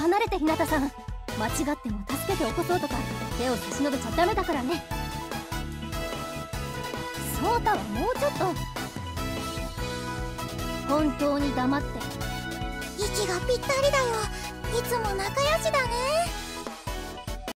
離れて、日向さん。間違っても助けて起こそうとか手を差し伸べちゃダメだからね。そうたはもうちょっと本当に黙って。 息がぴったりだよ。いつも仲良しだね。